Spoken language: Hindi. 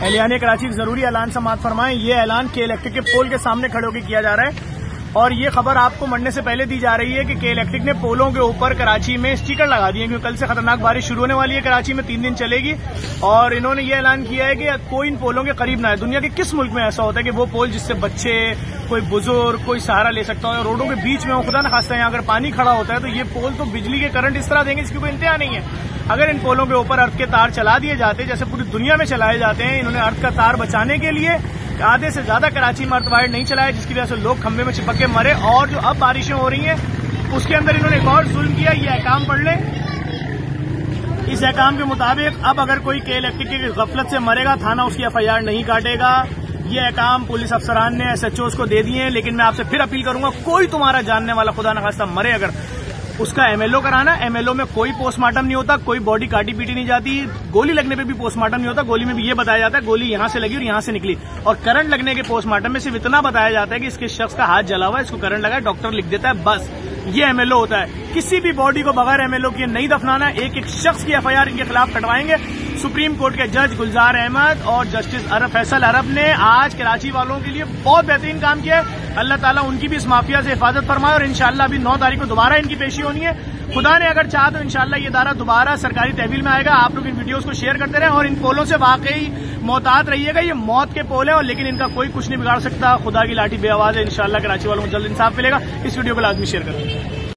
एहलियाने कराची जरूरी ऐलान समाअत फरमाएं। ये ऐलान के इलेक्ट्रिक के पोल के सामने खड़े होकर किया जा रहा है और ये खबर आपको मरने से पहले दी जा रही है कि के इलेक्ट्रिक ने पोलों के ऊपर कराची में स्टिकर लगा दिए क्योंकि कल से खतरनाक बारिश शुरू होने वाली है। कराची में 3 दिन चलेगी और इन्होंने ये ऐलान किया है कि कोई इन पोलों के करीब ना है। दुनिया के किस मुल्क में ऐसा होता है कि वो पोल जिससे बच्चे, कोई बुजुर्ग, कोई सहारा ले सकता है। रोडों के बीच में खुदा न खास्ता यहाँ अगर पानी खड़ा होता है तो ये पोल तो बिजली के करंट इस तरह देंगे जिसकी कोई इंतहा नहीं है। अगर इन पोलों के ऊपर अर्थ के तार चला दिए जाते जैसे पूरी दुनिया में चलाए जाते हैं, इन्होंने अर्थ का तार बचाने के लिए आधे से ज्यादा कराची में अर्थ वायर नहीं चलाया जिसकी वजह से लोग खंभे में चिपक के मरे। और जो अब बारिशें हो रही हैं उसके अंदर इन्होंने एक और जुल्म किया। ये अहकाम पढ़ लें। इस अहकाम के मुताबिक अब अगर कोई के इलेक्ट्रिक की गफलत से मरेगा थाना उसकी FIR नहीं काटेगा। ये अहकाम पुलिस अफसरान ने SHOs को दे दिए हैं। लेकिन मैं आपसे फिर अपील करूंगा, कोई तुम्हारा जानने वाला खुदा न खास्ता मरे अगर उसका MLO कराना। MLO में कोई पोस्टमार्टम नहीं होता, कोई बॉडी काटी पीटी नहीं जाती। गोली लगने पे भी पोस्टमार्टम नहीं होता। गोली में भी ये बताया जाता है गोली यहां से लगी और यहां से निकली। और करंट लगने के पोस्टमार्टम में सिर्फ इतना बताया जाता है कि इसके शख्स का हाथ जला हुआ है, इसको करंट लगा है, डॉक्टर लिख देता है, बस। ये MLO होता है। किसी भी बॉडी को बगैर MLO के नहीं दफनाना। एक एक शख्स की FIR इनके खिलाफ कटवाएंगे। सुप्रीम कोर्ट के जज गुलजार अहमद और जस्टिस फैसल अरब ने आज कराची वालों के लिए बहुत बेहतरीन काम किया है। अल्लाह ताला उनकी भी इस माफिया से हिफाजत फरमाए और इंशाअल्लाह अभी 9 तारीख को दोबारा इनकी पेशी होनी है। खुदा ने अगर चाहा तो इंशाअल्लाह ये इदारा दोबारा सरकारी तहवील में आएगा। आप लोग इन वीडियोस को शेयर करते रहें और इन पोलों से वाकई मोहतात रहिएगा। ये मौत के पोल हैं और लेकिन इनका कोई कुछ नहीं बिगाड़ सकता। खुदा की लाठी बेआवाज है। इंशाअल्लाह कराची वालों को जल्द इंसाफ मिलेगा। इस वीडियो को लाजमी शेयर करें।